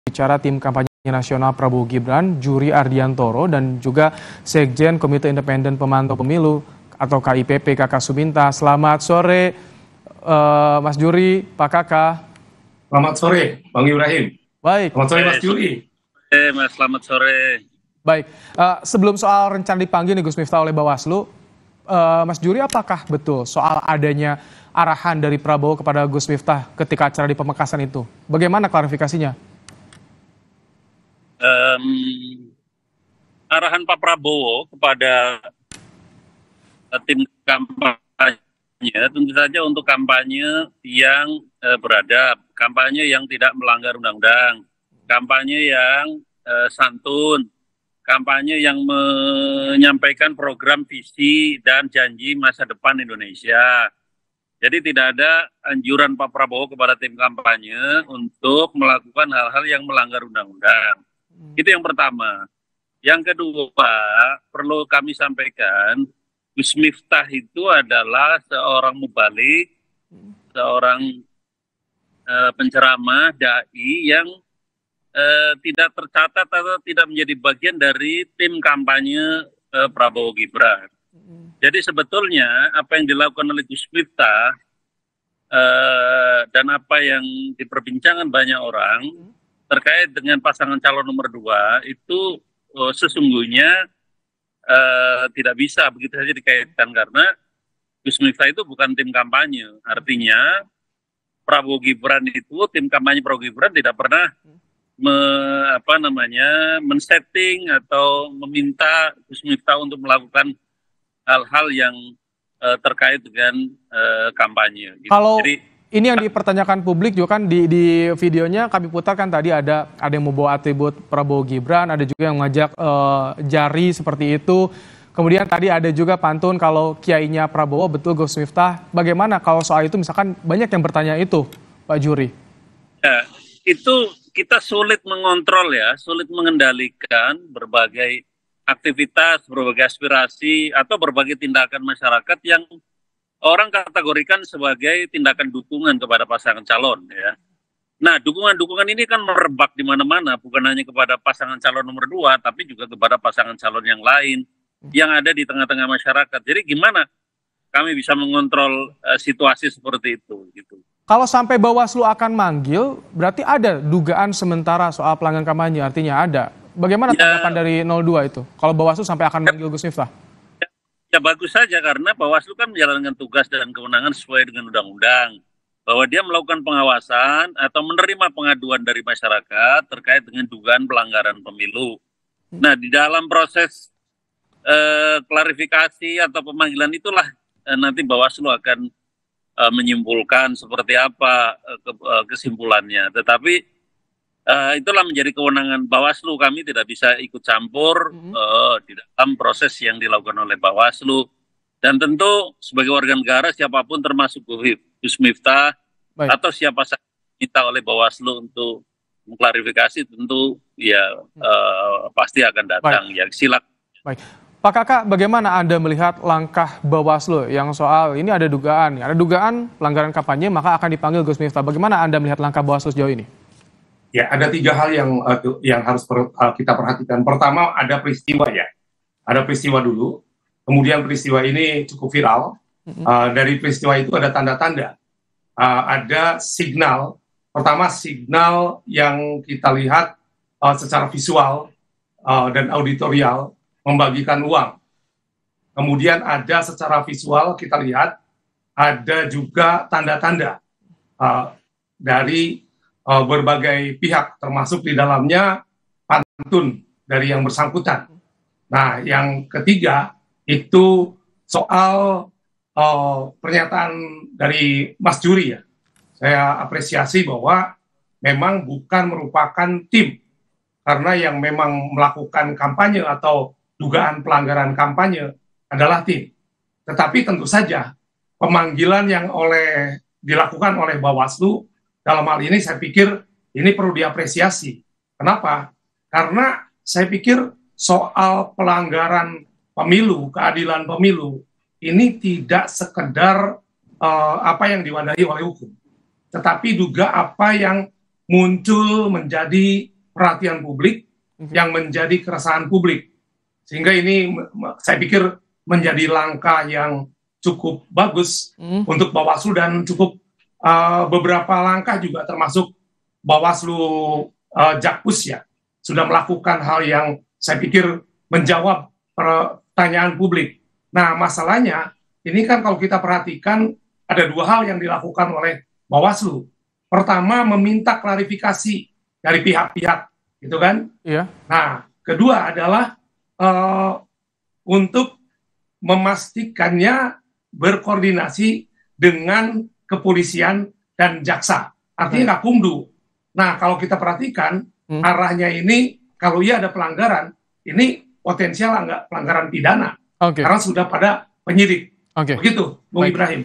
Bicara tim kampanye nasional Prabowo Gibran, Juri Ardiantoro, dan juga Sekjen Komite Independen Pemantau Pemilu atau KIPP Kakak Suminta. Selamat sore Mas Juri, Pak Kakak. Selamat sore Bang Ibrahim. Baik. Selamat sore Mas Juri. Mas, selamat sore. Baik, sebelum soal rencana dipanggil nih Gus Miftah oleh Bawaslu, Mas Juri, apakah betul soal adanya arahan dari Prabowo kepada Gus Miftah ketika acara di Pamekasan itu? Bagaimana klarifikasinya? Arahan Pak Prabowo kepada tim kampanye tentu saja untuk kampanye yang beradab, kampanye yang tidak melanggar undang-undang, kampanye yang santun, kampanye yang menyampaikan program visi dan janji masa depan Indonesia. Jadi tidak ada anjuran Pak Prabowo kepada tim kampanye untuk melakukan hal-hal yang melanggar undang-undang. Itu yang pertama. Yang kedua, perlu kami sampaikan, Gus Miftah itu adalah seorang mubalik, seorang penceramah, dai yang tidak tercatat atau tidak menjadi bagian dari tim kampanye Prabowo Gibran. Jadi sebetulnya apa yang dilakukan oleh Gus Miftah dan apa yang diperbincangkan banyak orang terkait dengan pasangan calon nomor 2 itu sesungguhnya tidak bisa begitu saja dikaitkan, karena Gus Miftah itu bukan tim kampanye. Artinya Prabowo Gibran itu, tim kampanye Prabowo Gibran tidak pernah men-setting atau meminta Gus Miftah untuk melakukan hal-hal yang terkait dengan kampanye. Gitu. Kalau Jadi, ini yang dipertanyakan publik juga kan di videonya kami putarkan tadi ada yang membawa atribut Prabowo Gibran, ada juga yang mengajak jari seperti itu. Kemudian tadi ada juga pantun kalau kiainya Prabowo betul Gus Miftah. Bagaimana kalau soal itu, misalkan banyak yang bertanya itu, Pak Juri? Ya, itu kita sulit mengontrol ya, sulit mengendalikan berbagai aktivitas, berbagai aspirasi atau berbagai tindakan masyarakat yang orang kategorikan sebagai tindakan dukungan kepada pasangan calon ya. Nah, dukungan-dukungan ini kan merebak di mana-mana, bukan hanya kepada pasangan calon nomor 2, tapi juga kepada pasangan calon yang lain yang ada di tengah-tengah masyarakat. Jadi gimana kami bisa mengontrol situasi seperti itu gitu. Kalau sampai Bawaslu akan manggil, berarti ada dugaan sementara soal pelanggaran kampanye, artinya ada. Bagaimana tanggapan dari 02 itu? Kalau Bawaslu sampai akan manggil Gus Miftah? Ya bagus saja, karena Bawaslu kan menjalankan tugas dan kewenangan sesuai dengan undang-undang. Bahwa dia melakukan pengawasan atau menerima pengaduan dari masyarakat terkait dengan dugaan pelanggaran pemilu. Nah, di dalam proses klarifikasi atau pemanggilan itulah nanti Bawaslu akan menyimpulkan seperti apa kesimpulannya. Tetapi itulah menjadi kewenangan Bawaslu, kami tidak bisa ikut campur di dalam proses yang dilakukan oleh Bawaslu. Dan tentu sebagai warga negara siapapun termasuk Gus Miftah atau siapa saja minta oleh Bawaslu untuk mengklarifikasi tentu ya pasti akan datang. Ya silakan. Baik. Pak Kakak, bagaimana Anda melihat langkah Bawaslu yang soal ini ada dugaan pelanggaran kampanye maka akan dipanggil Gus Miftah. Bagaimana Anda melihat langkah Bawaslu sejauh ini? Ya, ada 3 hal yang harus kita perhatikan. Pertama, ada peristiwa ya. Ada peristiwa dulu, kemudian peristiwa ini cukup viral. Dari peristiwa itu ada tanda-tanda. Ada signal. Pertama, signal yang kita lihat secara visual dan auditorial membagikan uang. Kemudian ada secara visual kita lihat ada juga tanda-tanda dari berbagai pihak, termasuk di dalamnya pantun dari yang bersangkutan. Nah, yang ketiga itu soal pernyataan dari Mas Juri ya. Saya apresiasi bahwa memang bukan merupakan tim, karena yang memang melakukan kampanye atau dugaan pelanggaran kampanye adalah tim. Tetapi tentu saja pemanggilan yang dilakukan oleh Bawaslu dalam hal ini saya pikir ini perlu diapresiasi. Kenapa? Karena saya pikir soal pelanggaran pemilu, keadilan pemilu, ini tidak sekedar apa yang diwadahi oleh hukum, tetapi juga apa yang muncul menjadi perhatian publik, yang menjadi keresahan publik. Sehingga ini saya pikir menjadi langkah yang cukup bagus untuk Bawaslu, dan cukup beberapa langkah juga termasuk Bawaslu Jakpus ya sudah melakukan hal yang saya pikir menjawab pertanyaan publik. Nah, masalahnya ini kan kalau kita perhatikan ada dua hal yang dilakukan oleh Bawaslu. Pertama, meminta klarifikasi dari pihak-pihak, gitu kan? Iya. Nah, kedua adalah untuk memastikannya berkoordinasi dengan kepolisian dan jaksa, artinya Gakumdu. Nah, kalau kita perhatikan arahnya ini, kalau iya ada pelanggaran, ini potensial nggak pelanggaran pidana, karena sudah pada penyidik. Begitu, Bung Ibrahim.